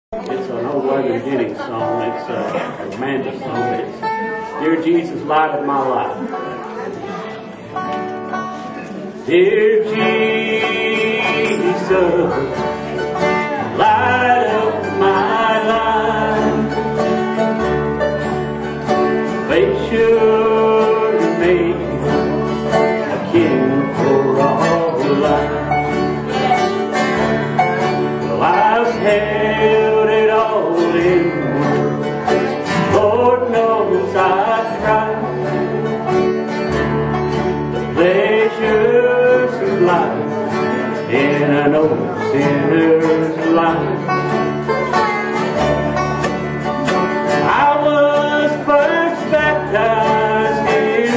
It's an old Weather Jennings song. It's a Amanda song. It's Dear Jesus, Light of My Life. Dear Jesus, light of my life, fate sure made you a king for all life. Well, I've held it all in words. Lord knows I've tried. The pleasures of life in an old sinner's life. I was first baptized in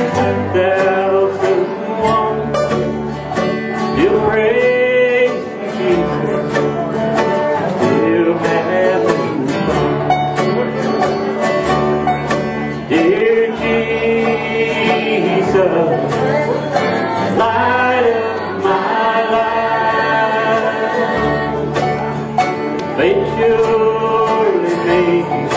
2001. You praise Jesus, still having fun. Dear Jesus, light of my life, fate surely made you